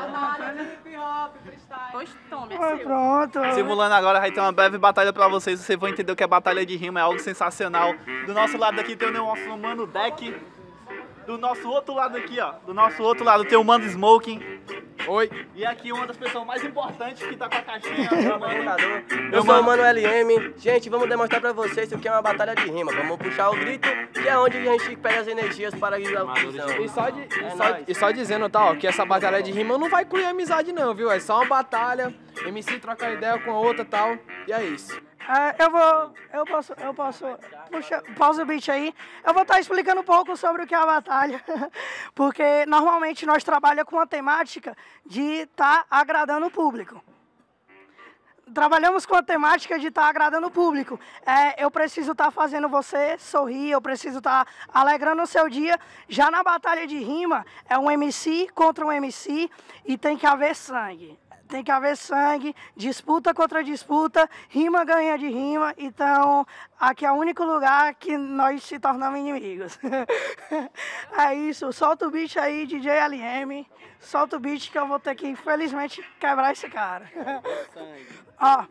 Pois tome, é seu. Pronto. Simulando agora, vai ter uma breve batalha pra vocês, vocês vão entender o que é batalha de rima, é algo sensacional. Do nosso lado aqui tem o nosso mano Deck. Do nosso outro lado aqui, ó, do nosso outro lado tem o Mano Smoking. Oi. E aqui uma das pessoas mais importantes que tá com a caixinha. Eu sou o Mano LM. Gente, vamos demonstrar pra vocês o que é uma batalha de rima. Vamos puxar o grito, que é onde a gente pega as energias para ir à função. E só dizendo, tá, ó, que essa batalha de rima não vai incluir amizade não, viu? É só uma batalha, MC trocar ideia com a outra e tal, e é isso. Eu posso, puxa, pausa o beat aí. Eu vou estar explicando um pouco sobre o que é a batalha, porque normalmente nós trabalhamos com a temática de estar agradando o público. Trabalhamos com a temática de estar agradando o público. Eu preciso estar fazendo você sorrir, eu preciso estar alegrando o seu dia. Já na batalha de rima, é um MC contra um MC e tem que haver sangue. Tem que haver sangue, disputa contra disputa, rima ganha de rima, então aqui é o único lugar que nós se tornamos inimigos. É isso, solta o beat aí, DJ LM, solta o beat que eu vou ter que, infelizmente, quebrar esse cara. Ó.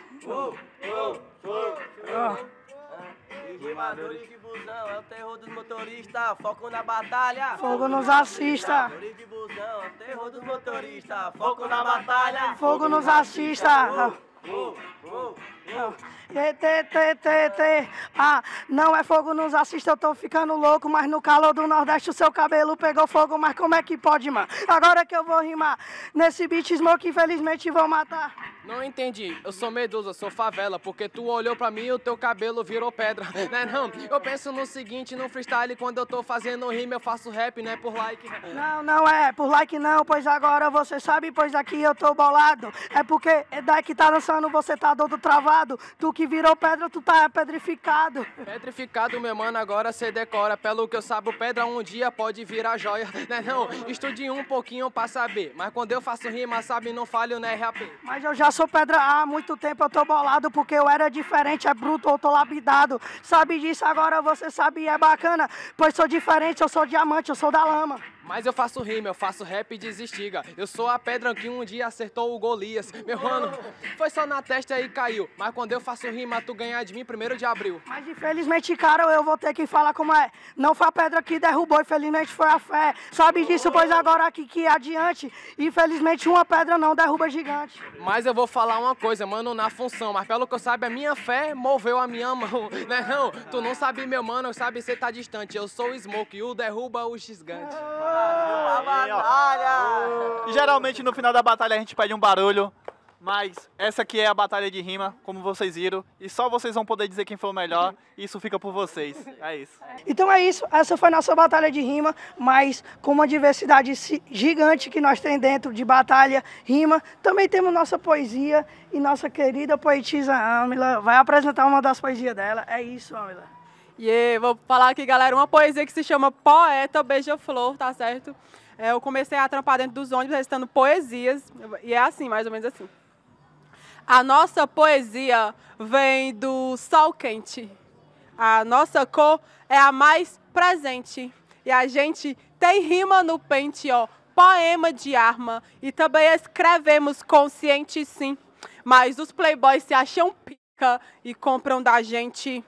Rimadores de busão, é o terror dos motoristas, foco na batalha. Fogo nos assista. Rimadores de busão, é o terror dos motoristas, foco na batalha. Fogo nos assista. Não é fogo nos assista, eu tô ficando louco, mas no calor do Nordeste o seu cabelo pegou fogo, mas como é que pode, mano? Agora que eu vou rimar nesse beat smoke, infelizmente vão matar. Não entendi, eu sou Medusa, sou favela, porque tu olhou pra mim e o teu cabelo virou pedra, né não? Eu penso no seguinte, no freestyle, quando eu tô fazendo rima eu faço rap, né, por like. Não é por like não, pois agora você sabe, pois aqui eu tô bolado. É porque daí que tá dançando, você tá todo travado, tu que virou pedra, tu tá pedrificado. Pedrificado, meu mano, agora cê decora, pelo que eu sabo, pedra um dia pode virar joia, né não? Estude um pouquinho pra saber, mas quando eu faço rima, sabe, não falho, né, rap. Mas eu já sou pedra há muito tempo, eu tô bolado porque eu era diferente, é bruto, eu tô lapidado. Sabe disso agora, você sabe, é bacana, pois sou diferente, eu sou diamante, eu sou da lama. Mas eu faço rima, eu faço rap e desistiga. Eu sou a pedra que um dia acertou o Golias. Meu mano, foi só na testa e caiu. Mas quando eu faço rima, tu ganha de mim 1º de abril. Mas infelizmente, cara, eu vou ter que falar como é. Não foi a pedra que derrubou, infelizmente foi a fé. Sabe disso, pois agora aqui que adiante, infelizmente uma pedra não derruba gigante. Mas eu vou falar uma coisa, mano, na função. Mas pelo que eu saiba, a minha fé moveu a minha mão. Né não? Tu não sabe, meu mano, sabe cê tá distante. Eu sou o Smoke e o derruba o Xgante. E geralmente no final da batalha a gente pede um barulho, mas essa aqui é a batalha de rima, como vocês viram, e só vocês vão poder dizer quem foi o melhor, e isso fica por vocês. É isso. Então é isso, essa foi nossa batalha de rima, mas com uma diversidade gigante que nós temos dentro de batalha, rima, também temos nossa poesia e nossa querida poetisa Amila vai apresentar uma das poesias dela. É isso, Amila. Vou falar aqui, galera, uma poesia que se chama Poeta Beija-Flor, tá certo? Eu comecei a trampar dentro dos ônibus recitando poesias, e é assim, mais ou menos assim. A nossa poesia vem do sol quente, a nossa cor é a mais presente, e a gente tem rima no pente, ó, poema de arma, e também escrevemos consciente sim, mas os playboys se acham pica e compram da gente.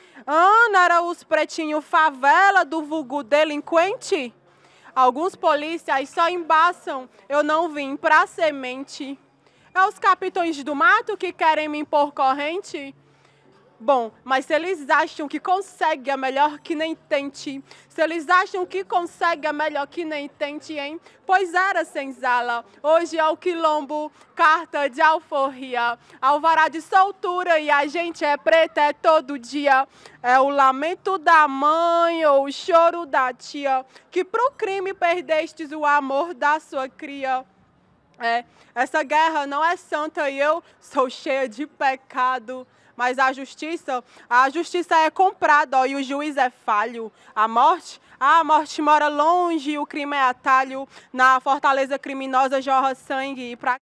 Ana era os pretinho favela do vulgo delinquente? Alguns policiais só embaçam, eu não vim pra semente. É os capitões do mato que querem me impor corrente? Bom, mas se eles acham que consegue, é melhor que nem tente. Se eles acham que consegue, é melhor que nem tente, hein? Pois era senzala, hoje é o quilombo, carta de alforria, alvará de soltura e a gente é preta, é todo dia. É o lamento da mãe ou o choro da tia, que pro crime perdestes o amor da sua cria. Essa guerra não é santa e eu sou cheia de pecado. Mas a justiça é comprada, ó, e o juiz é falho. A morte mora longe, o crime é atalho. Na fortaleza criminosa jorra sangue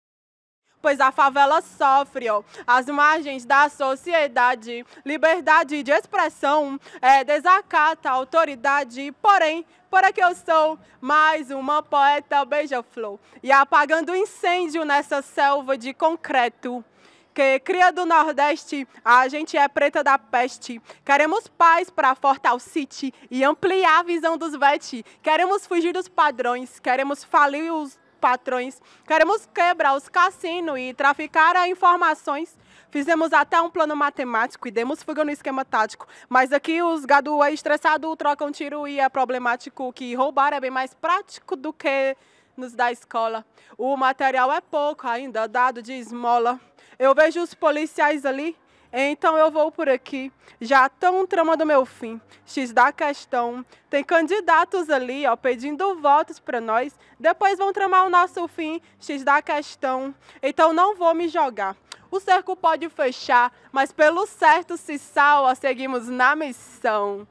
pois a favela sofre, ó, as margens da sociedade. Liberdade de expressão desacata a autoridade. Porém, por aqui eu sou mais uma poeta beija-flor e apagando incêndio nessa selva de concreto. Que cria do Nordeste, a gente é preta da peste. Queremos paz para Fortal City e ampliar a visão dos VET. Queremos fugir dos padrões, queremos falir os patrões. Queremos quebrar os cassinos e traficar informações. Fizemos até um plano matemático e demos fuga no esquema tático. Mas aqui os gado estressados trocam tiro e é problemático que roubar é bem mais prático do que nos da escola. O material é pouco ainda, dado de esmola. Eu vejo os policiais ali, então eu vou por aqui. Já estão tramando meu fim. X da questão. Tem candidatos ali, ó, pedindo votos para nós. Depois vão tramar o nosso fim. X da questão. Então não vou me jogar. O cerco pode fechar, mas pelo certo se salva, seguimos na missão.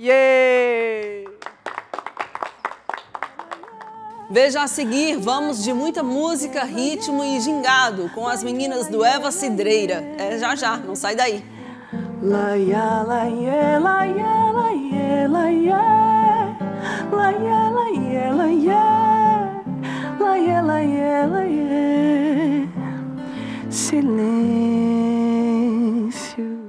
Yeah! Veja a seguir, vamos de muita música, ritmo e gingado com as meninas do Eva Cidreira. É já, não sai daí. La ya la ye la ye la ye la ye la ye la ye la ye la ye la ye la ye silêncio.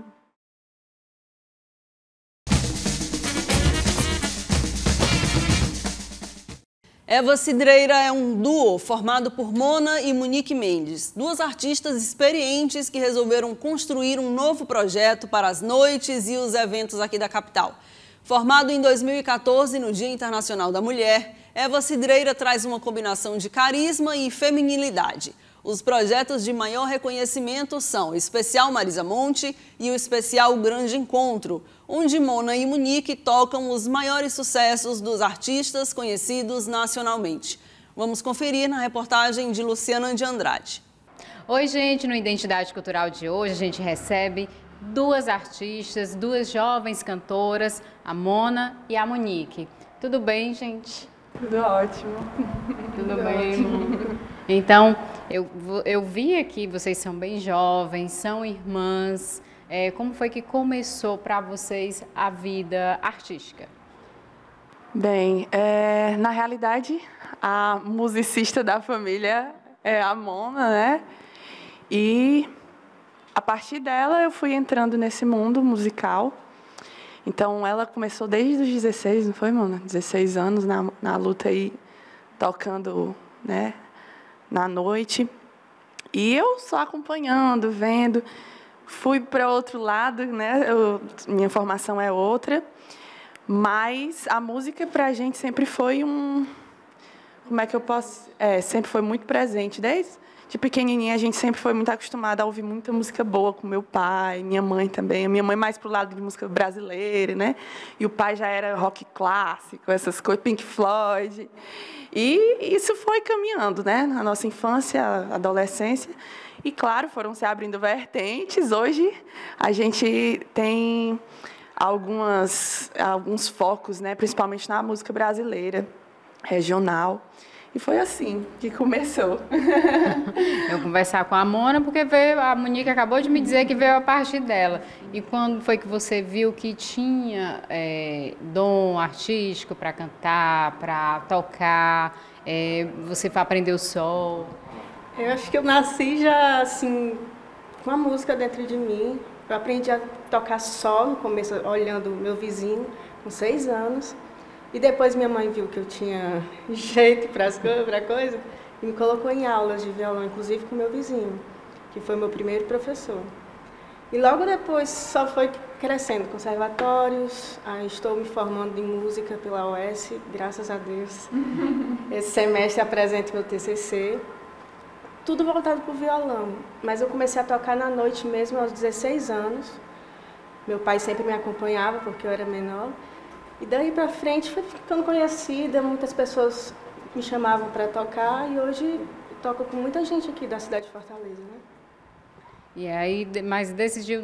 Eva Cidreira é um duo formado por Mona e Monique Mendes, duas artistas experientes que resolveram construir um novo projeto para as noites e os eventos aqui da capital. Formado em 2014 no Dia Internacional da Mulher, Eva Cidreira traz uma combinação de carisma e feminilidade. Os projetos de maior reconhecimento são o Especial Marisa Monte e o Especial Grande Encontro, onde Mona e Monique tocam os maiores sucessos dos artistas conhecidos nacionalmente. Vamos conferir na reportagem de Luciana de Andrade. Oi, gente, no Identidade Cultural de hoje a gente recebe duas artistas, duas jovens cantoras, a Mona e a Monique. Tudo bem, gente? Tudo ótimo. Tudo bem? Então, eu vi aqui, vocês são bem jovens, são irmãs. Como foi que começou para vocês a vida artística? Bem, na realidade, a musicista da família é a Mona, né? E a partir dela eu fui entrando nesse mundo musical. Então, ela começou desde os 16, não foi, Mona? 16 anos na luta aí, tocando, né, na noite. E eu só acompanhando, vendo. Fui para outro lado, né? Minha formação é outra. Mas a música para a gente sempre foi como é que eu posso... sempre foi muito presente. Desde de pequenininha a gente sempre foi muito acostumada a ouvir muita música boa com meu pai, minha mãe também. A minha mãe mais pro lado de música brasileira, né? E o pai já era rock clássico, essas coisas, Pink Floyd. E isso foi caminhando, né? Na nossa infância, adolescência. E, claro, foram se abrindo vertentes. Hoje a gente tem alguns focos, né, principalmente na música brasileira, regional. E foi assim que começou. Eu conversar com a Mona, porque a Monique acabou de me dizer que veio a partir dela. E quando foi que você viu que tinha dom artístico para cantar, para tocar? Você aprendeu sol? Eu acho que eu nasci já, assim, com a música dentro de mim. Eu aprendi a tocar só no começo, olhando o meu vizinho, com 6 anos. E depois minha mãe viu que eu tinha jeito para coisa e me colocou em aulas de violão, inclusive com meu vizinho, que foi meu primeiro professor. E logo depois só foi crescendo, conservatórios, estou me formando em música pela UES, graças a Deus. Esse semestre apresento meu TCC. Tudo voltado para o violão, mas eu comecei a tocar na noite mesmo aos 16 anos. Meu pai sempre me acompanhava porque eu era menor. E daí para frente fui ficando conhecida, muitas pessoas me chamavam para tocar e hoje toco com muita gente aqui da cidade de Fortaleza, né? E aí, mas decidiu,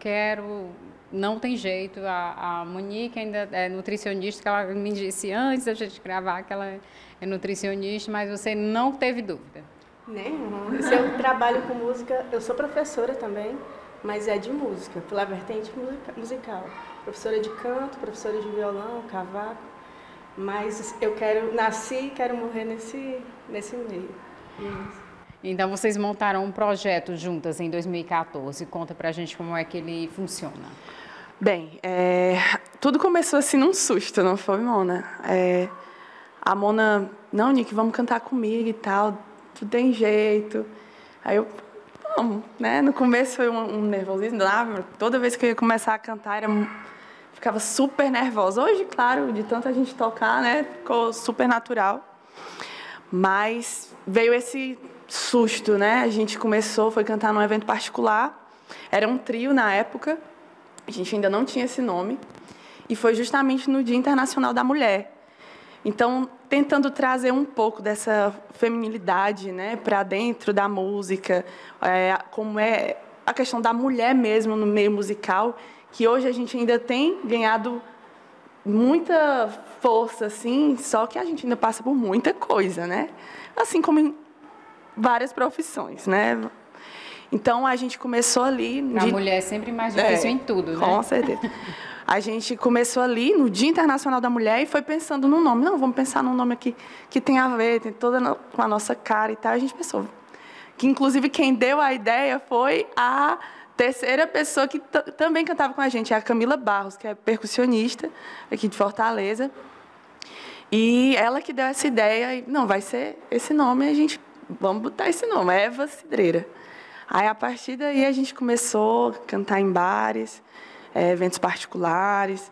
não tem jeito. A Monique ainda é nutricionista, que ela me disse antes da gente gravar que ela é nutricionista, mas você não teve dúvida. Nenhum. Se eu trabalho com música, eu sou professora também, mas é de música, pela vertente musical. Professora de canto, professora de violão, cavaco, mas eu nasci e quero morrer nesse meio. Então, vocês montaram um projeto juntas em 2014. Conta pra gente como é que ele funciona. Bem, tudo começou assim num susto, não foi, Mona? A Mona, não, Nick, vamos cantar comigo e tal. Tu tem jeito. Aí eu, vamos, né? No começo foi um nervosismo. Toda vez que eu ia começar a cantar, ficava super nervosa. Hoje, claro, de tanta gente tocar, né? Ficou super natural. Mas veio esse susto, né? A gente foi cantar num evento particular. Era um trio na época. A gente ainda não tinha esse nome. E foi justamente no Dia Internacional da Mulher. Então, tentando trazer um pouco dessa feminilidade, né, para dentro da música, como é a questão da mulher mesmo no meio musical, que hoje a gente ainda tem ganhado muita força, assim, só que a gente ainda passa por muita coisa, né? Assim como em várias profissões, né? Então, a gente começou ali... A mulher é sempre mais difícil em tudo, né? Com certeza. A gente começou ali no Dia Internacional da Mulher e foi pensando no nome. Não, vamos pensar num nome aqui que tem a ver, tem toda com a nossa cara e tal. A gente pensou que, inclusive, quem deu a ideia foi a terceira pessoa que também cantava com a gente, a Camila Barros, que é percussionista aqui de Fortaleza. E ela que deu essa ideia, e, não, vai ser esse nome, vamos botar esse nome, Eva Cidreira. Aí, a partir daí, a gente começou a cantar em bares, eventos particulares.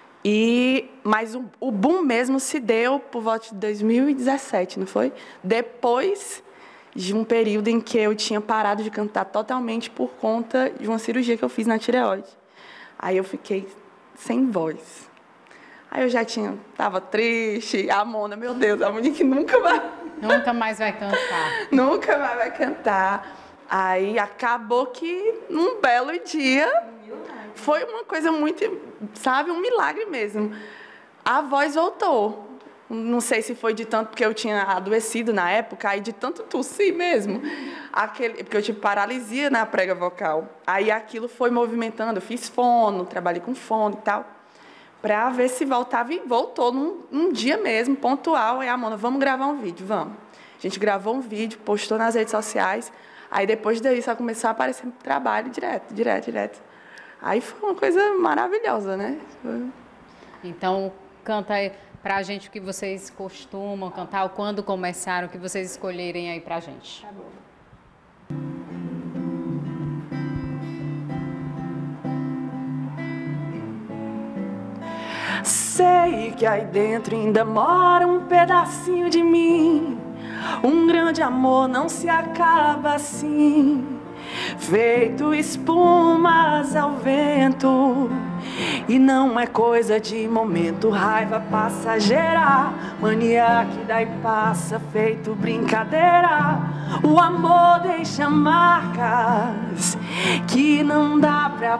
Mas o boom mesmo se deu por volta de 2017, não foi? Depois de um período em que eu tinha parado de cantar totalmente por conta de uma cirurgia que eu fiz na tireoide. Aí eu fiquei sem voz. Aí eu já estava triste, a Mona, meu Deus, a Monique nunca mais vai cantar. Nunca mais vai cantar. Aí acabou que, num belo dia, foi uma coisa muito, sabe, um milagre mesmo. A voz voltou. Não sei se foi de tanto, porque eu tinha adoecido na época, aí de tanto tossir mesmo. Porque eu tive paralisia na prega vocal. Aí aquilo foi movimentando, eu fiz fono, trabalhei com fono e tal. para ver se voltava, e voltou num dia mesmo, pontual. Aí a Mona, vamos gravar um vídeo, vamos. A gente gravou um vídeo, postou nas redes sociais, aí depois disso começou a aparecer trabalho direto. Aí foi uma coisa maravilhosa, né? Então, canta aí pra gente o que vocês costumam cantar, ou quando começaram, o que vocês escolherem aí pra gente. Tá bom. Sei que aí dentro ainda mora um pedacinho de mim. Um grande amor não se acaba assim, feito espumas ao vento. E não é coisa de momento, raiva passageira, mania que daí passa feito brincadeira. O amor deixa marcas que não dá pra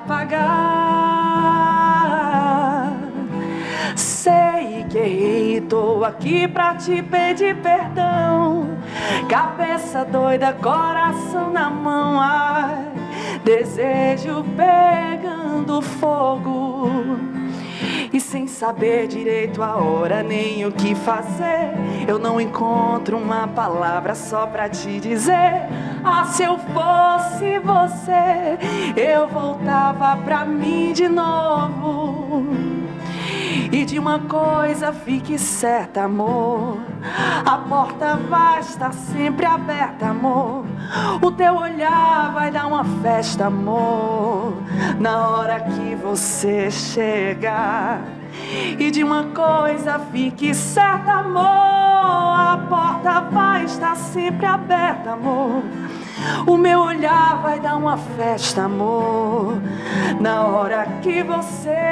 apagar. Sei que errei, tô aqui pra te pedir perdão. Cabeça doida, coração na mão, ai, desejo pegando fogo. E sem saber direito a hora nem o que fazer, eu não encontro uma palavra só pra te dizer. Ah, se eu fosse você, eu voltava pra mim de novo. E de uma coisa fique certa, amor, a porta vai estar sempre aberta, amor. O teu olhar vai dar uma festa, amor, na hora que você chegar. E de uma coisa fique certa, amor, a porta vai estar sempre aberta, amor. O meu olhar vai dar uma festa, amor, na hora que você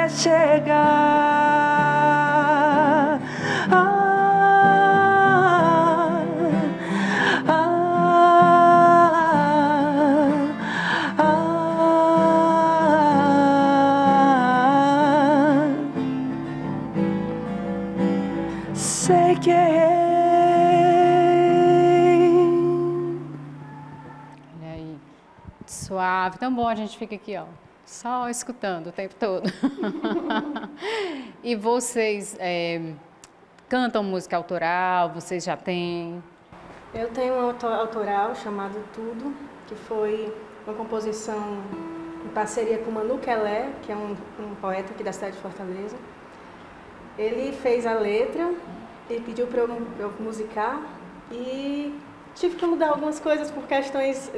chegar. Sei que suave, tão bom, a gente fica aqui, ó, só escutando o tempo todo. E vocês cantam música autoral? Vocês já têm? Eu tenho um autoral chamado Tudo, que foi uma composição em parceria com Manu Kelé, que é um poeta aqui da cidade de Fortaleza. Ele fez a letra e pediu para eu musicar, e tive que mudar algumas coisas por questões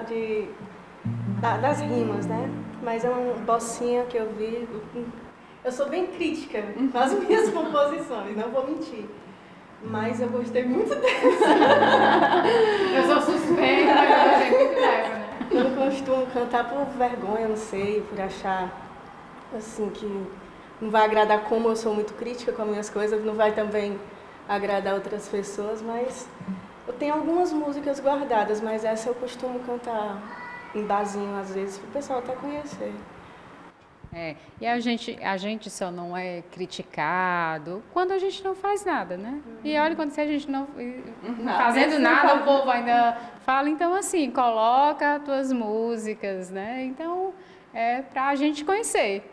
das rimas, né? Mas é uma bossinha que eu vi. Eu sou bem crítica com as minhas composições, não vou mentir. Mas eu gostei muito dessa. Eu sou suspeita, mas eu gostei muito dessa, né? Eu não costumo cantar por vergonha, não sei, por achar assim que não vai agradar, como eu sou muito crítica com as minhas coisas, não vai também agradar outras pessoas, mas eu tenho algumas músicas guardadas, mas essa eu costumo cantar em barzinho, às vezes, para o pessoal até conhecer. E a gente só não é criticado quando a gente não faz nada, né? E olha, quando a gente não fazendo nada, o povo ainda fala. Então, assim, coloca as tuas músicas, né? Então, é para a gente conhecer.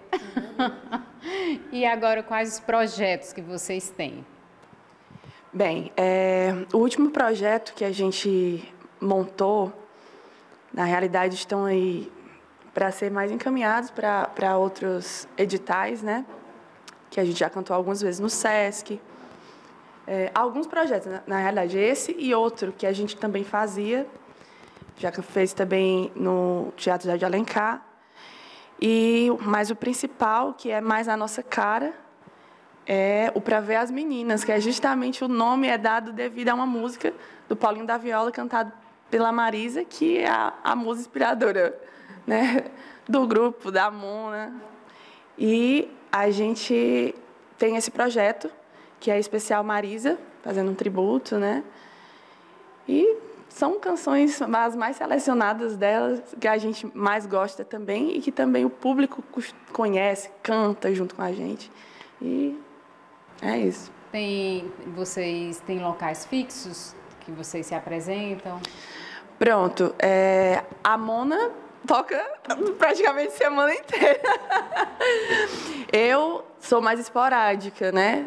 E agora, quais os projetos que vocês têm? Bem, o último projeto que a gente montou, na realidade, estão aí para ser mais encaminhados para outros editais, né? Que a gente já cantou algumas vezes no SESC. Alguns projetos, na realidade, esse e outro que a gente também fazia, já fez também no Teatro José de Alencar. Mas o principal, que é mais a nossa cara, é o Pra Ver as Meninas, que é justamente o nome é dado devido a uma música do Paulinho da Viola, cantada pela Marisa, que é a musa inspiradora, né, do grupo, da Mona. E a gente tem esse projeto, que é Especial Marisa, fazendo um tributo, né? E são canções as mais selecionadas delas, que a gente mais gosta também, e que também o público conhece, canta junto com a gente. E é isso. Vocês têm locais fixos que vocês se apresentam? Pronto. A Mona toca praticamente a semana inteira. Eu sou mais esporádica, né?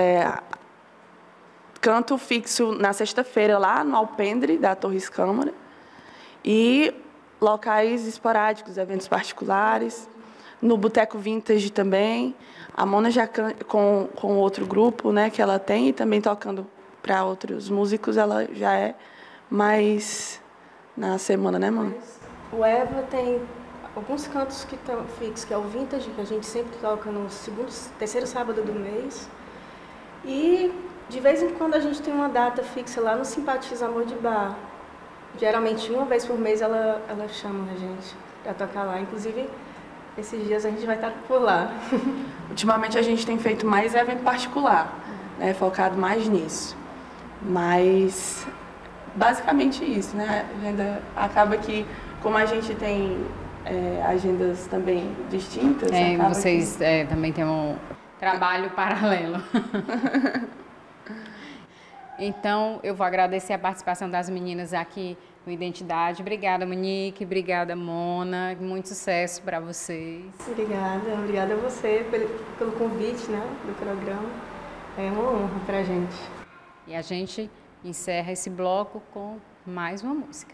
Canto fixo na sexta-feira lá no Alpendre da Torres Câmara e locais esporádicos, eventos particulares, no Boteco Vintage também. A Mona já canta com outro grupo, né, que ela tem, e também tocando para outros músicos, ela já é mais na semana, né, Mona? O Eva tem alguns cantos que estão fixos, que é o Vintage, que a gente sempre toca no terceiro sábado do mês. E de vez em quando a gente tem uma data fixa lá no Simpatiza Amor de Bar. Geralmente uma vez por mês ela chama a gente para tocar lá. Inclusive, esses dias a gente vai estar por lá. Ultimamente a gente tem feito mais evento particular, né, focado mais nisso. Mas basicamente isso, né? A agenda acaba que, como a gente tem agendas também distintas, vocês também têm um trabalho paralelo. Então, eu vou agradecer a participação das meninas aqui no Identidade. Obrigada, Monique. Obrigada, Mona. Muito sucesso para vocês. Obrigada a você pelo convite, né, do programa. É uma honra para a gente. E a gente encerra esse bloco com mais uma música.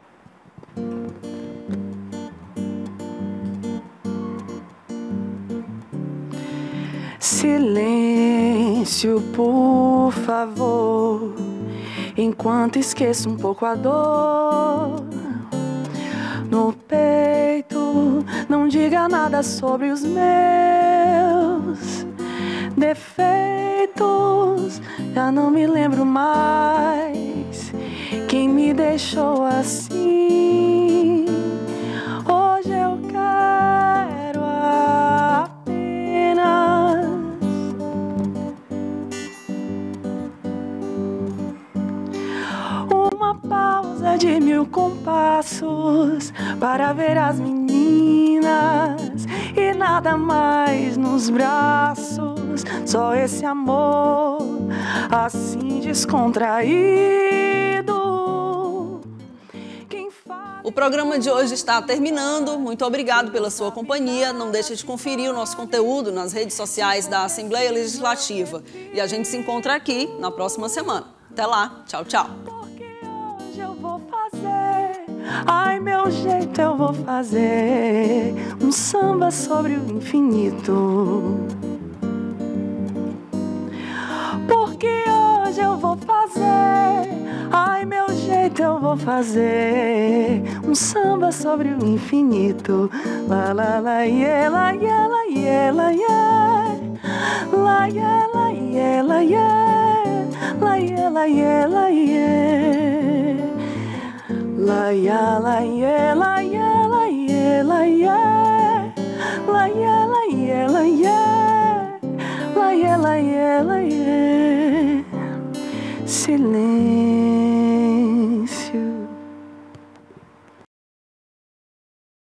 Silêncio, por favor, enquanto esqueço um pouco a dor no peito. Não diga nada sobre os meus defeitos. Já não me lembro mais quem me deixou assim. Hoje eu quero apenas uma pausa de 1000 compassos para ver as meninas e nada mais nos braços, só esse amor assim descontraído. O programa de hoje está terminando. Muito obrigado pela sua companhia. Não deixe de conferir o nosso conteúdo nas redes sociais da Assembleia Legislativa. E a gente se encontra aqui na próxima semana. Até lá. Tchau, tchau. Eu vou fazer, ai meu jeito eu vou fazer um samba sobre o infinito. Porque hoje eu vou fazer, ai meu jeito eu vou fazer um samba sobre o infinito. La la la ye la ye la ye la ye la ye la ye la ye la ye la ye la ye la ya la ye la ye la ye la ye la ye la ye la ye la ye la ye